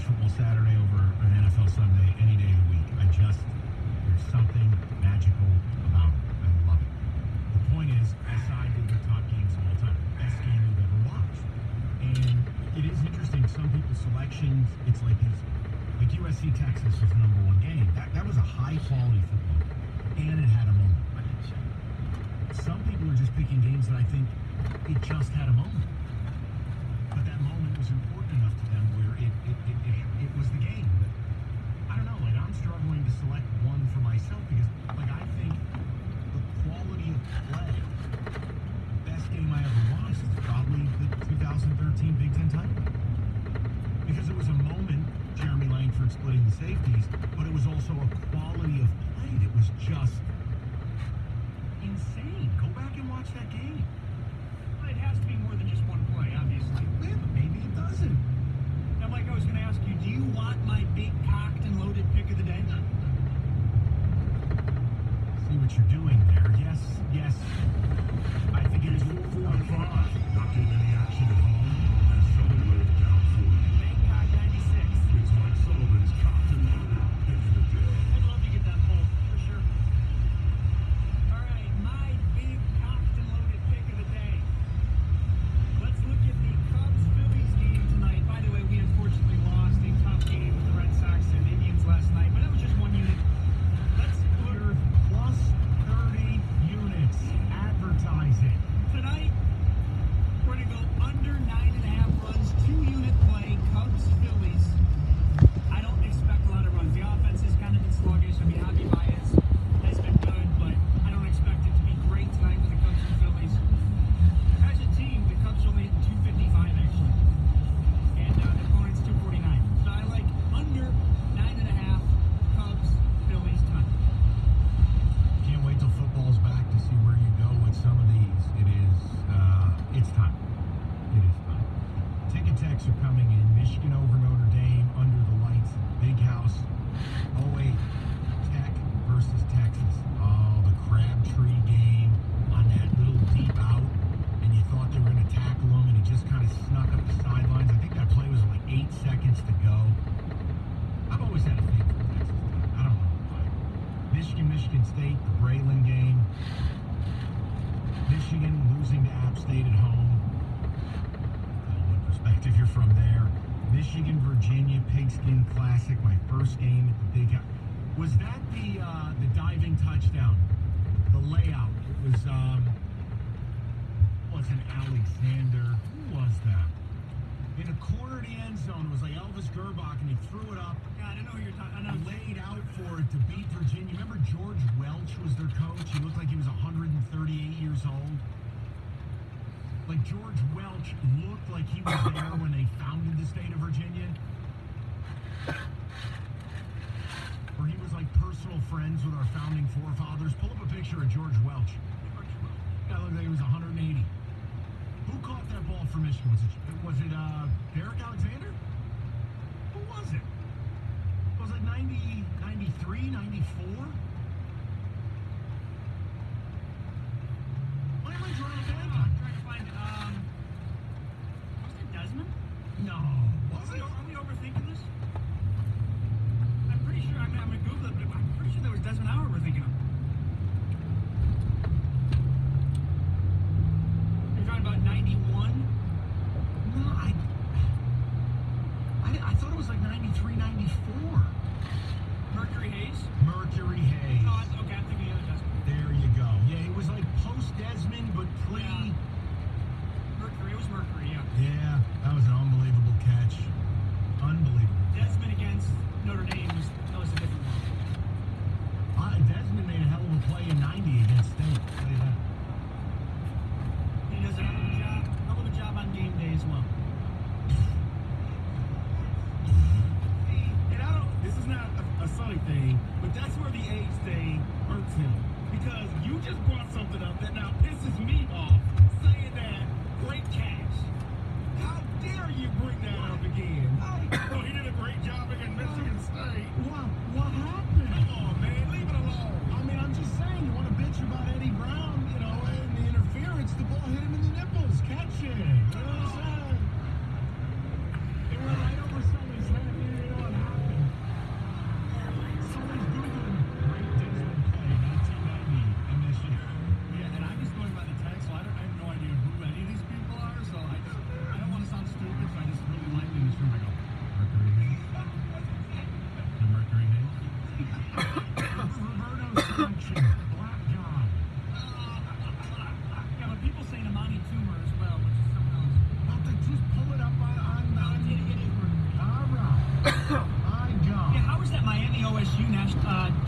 football Saturday over an NFL Sunday any day of the week. There's something magical about it. I love it. The point is, aside from the top games of all time, best game you've ever watched. And it is interesting, some people's selections, it's like these, like USC Texas was the number one game. That was a high quality football game, and it had a moment. Some people are just picking games that I think it just had a moment. But that moment was important enough to them where it was the game. But I don't know, like I'm struggling to select one for myself because like I think the quality of play, best game I ever watched is probably the 2013 Big Ten title game. Because it was a moment, Jeremy Langford splitting the safeties, but it was also a quality of play that was just insane. Go back and watch that game. It has to be more than just one play, obviously. Yeah, but maybe it doesn't. Now, Mike, I was going to ask you, do you want my big cocked and loaded pick of the day? See what you're doing there. Yes. I think it is 4-5. Not getting any action at home, and Sully laid it down for you. Big cock 96. It's Mike Sullivan's cocked and loaded pick of the day. I'd love to get that poll, for sure. All right, my big cocked and loaded pick of the day. Let's look at the Cubs-Phillies game tonight. By the way, we unfortunately lost a tough game with the Red Sox and Indians last night, but it was just one unit. Let's look Plus 30 units. Advertise it. tonight. We're going to go under 9.5 runs, 2-unit play, Cubs-Phillies. I don't expect a lot of runs. The offense has kind of been sluggish. I mean, Javi Baez has been good, but I don't expect it to be great tonight with the Cubs and Phillies. As a team, the Cubs only hit 255 actually, and the opponent's 249. So I like under 9.5 Cubs Phillies tonight. Can't wait till football's back to see where you go with some of these. It's time. It is time. Ticket techs are coming in. Michigan over Notre Dame, under the lights, Big House. Oh wait, Tech versus Texas. Oh, the Crabtree game on that little deep out, and you thought they were going to tackle him, and he just kind of snuck up the sidelines. I think that play was like 8 seconds to go. I've always had a thing for Texas Tech. I don't know why. Michigan State, the Braylon game. Michigan losing to App State at home. What perspective you're from there. Michigan, Virginia, Pigskin Classic, my first game at the Big House. Was that the diving touchdown? The layout. It was, wasn't Alexander. Who was that? In a corner of the end zone, it was like Elvis Gerbach, and he threw it up. God, I know who you're talking. I know. Laid out for it to beat Virginia. Remember George Welch was their coach? He looked like he was 138 years old. Like George Welch looked like he was there when they founded the state of Virginia. Or he was like personal friends with our founding forefathers. Pull up a picture of George Welch. Guy looked like he was 180. Who caught that ball for Michigan? Was it Derek Alexander? Who was it? Was it 90, 93, 94? Why am I drawing a blank? I'm trying to find it. Was it Desmond? No. Was it? Are we overthinking this? I'm pretty sure. I'm going to Google it, but I'm pretty sure that was Desmond Howard we're thinking of. You're talking about 91? No, I thought it was like 93, 94. Mercury Hayes? Mercury Hayes. Oh, okay, I'm thinking of the other Desmond. There you go. Yeah, it was like post-Desmond, but pre... Yeah. Mercury, it was Mercury, yeah. Yeah, that was an unbelievable catch. Unbelievable. Desmond against Notre Dame that was a different one. Desmond made a hell of a play in 90 against State. I'll tell you that. He does a hell of a job on game day as well. And this is not a Sonny thing, but that's where the age thing hurts him. Because you just brought something up that now pisses me off, saying that great catch. How dare you bring that up again? Oh, he did a great job against Michigan State. What happened? Come on, man, leave it alone. I mean, I'm just saying, you want to bitch about Eddie Brown, and the interference, the ball hit him in the nipples. Catch it. You know what I'm saying? It went right over somebody's head.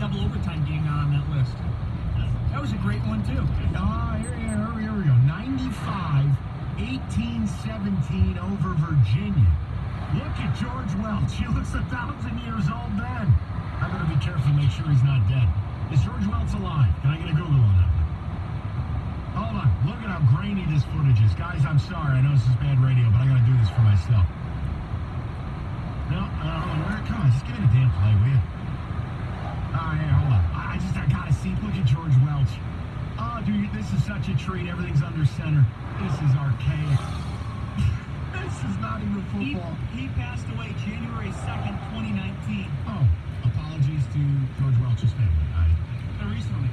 double overtime game not on that list. That was a great one, too. Here we go. 95, 18-17 over Virginia. Look at George Welch. He looks 1,000 years old then. I'm going to be careful to make sure he's not dead. Is George Welch alive? Can I get a Google on that one? Hold on. Look at how grainy this footage is. Guys, I'm sorry. I know this is bad radio, but I got to do this for myself. No, come on. Just give me the damn play, will you? Yeah, hold on. I got to see. Look at George Welch. Oh, dude, this is such a treat. Everything's under center. This is archaic. This is not even football. He passed away January 2nd, 2019. Oh, apologies to George Welch's family. Recently.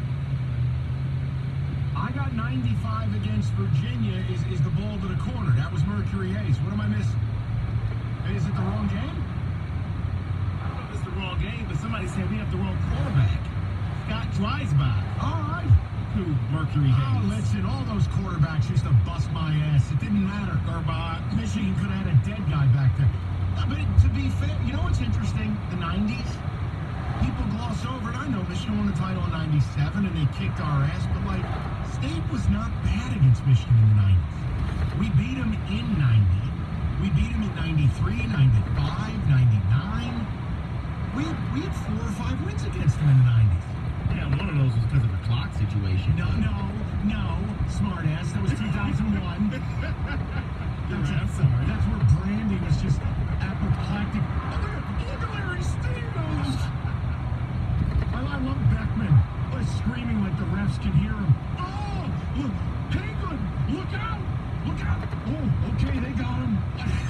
I got 95 against Virginia is the ball to the corner. That was Mercury Hayes. What am I missing? Is it the wrong game? I don't know if it's the wrong game, but somebody said we have the wrong quarterback. Scott Dreisbach. All right. Who? Mercury Hayes. Oh, listen, all those quarterbacks used to bust my ass. It didn't matter. Michigan could have had a dead guy back there. But to be fair, you know what's interesting? The 90s? People gloss over it. I know Michigan won the title in 97 and they kicked our ass, but like, State was not bad against Michigan in the 90s. We beat them in 90. We beat them in 93, 95, 99. We had 4 or 5 wins against them in the 90s. Yeah, one of those was because of the clock situation. No, smart ass. That was 2001. I'm sorry. That's where Brandy was just apoplectic. Look at Larry Stevens. I love Beckman. Screaming like the refs can hear him. Oh, look, Penguin, look out. Oh, okay, they got him.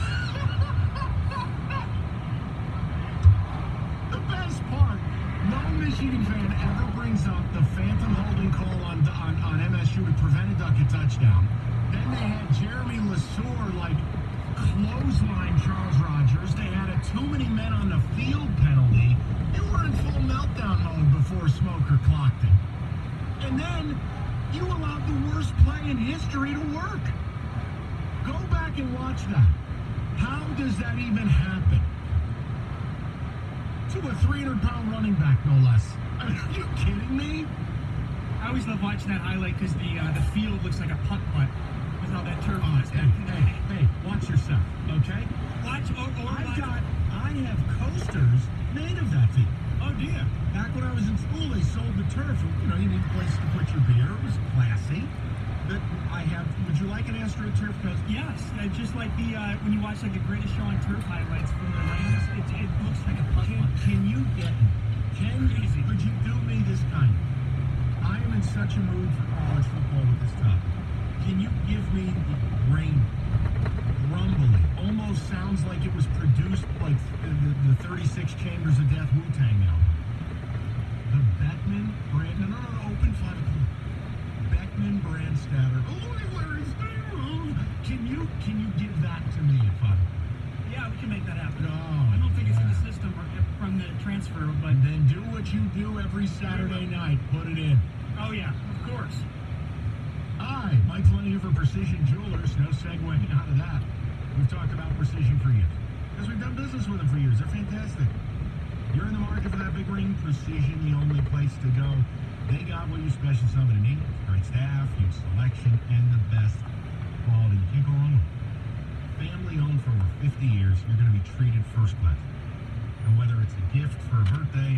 The best part, no Michigan fan ever brings up the phantom holding call on MSU to prevent a Duck a touchdown. Then they had Jeremy LeSueur clothesline Charles Rogers. They had a too many men on the field penalty. You were in full meltdown mode before Smoker clocked it. And then you allowed the worst play in history to work. Go back and watch that. How does that even happen? To a 300-pound running back, no less. Are you kidding me? I always love watching that highlight because the field looks like a putt putt with all that turf. Hey, watch yourself, okay? I have coasters made of that field. Oh, dear. Back when I was in school, they sold the turf. You need a place to put your beer. It was classy. But would you like an AstroTurf coaster? Yes, just like when you watch like the Greatest Show on Turf highlights from the 90s, it looks like a putt putt. Can you get me? Could you do me this kind? I am in such a mood for college football with this topic. Can you give me the rain rumbling? Almost sounds like it was produced like the 36 Chambers of Death Wu-Tang album. The Beckman brand, no, open 5 o'clock. Beckman Brandstatter. Oh, Larry Stevens. Can you give that to me at 5? Yeah, we can make that happen. Oh, I don't think it's in the system from the transfer, but and then do what you do every Saturday night. Put it in. Oh yeah, of course. Hi, Mike Lenny here for Precision Jewelers. No segueing out of that. We've talked about Precision for years. Because we've done business with them for years. They're fantastic. You're in the market for that big ring, Precision, the only place to go. They got what you special somebody needs. Great staff, huge selection, and the best quality. You can't go wrong with it. Family owned for over 50 years. You're going to be treated first class. And whether it's a gift for a birthday,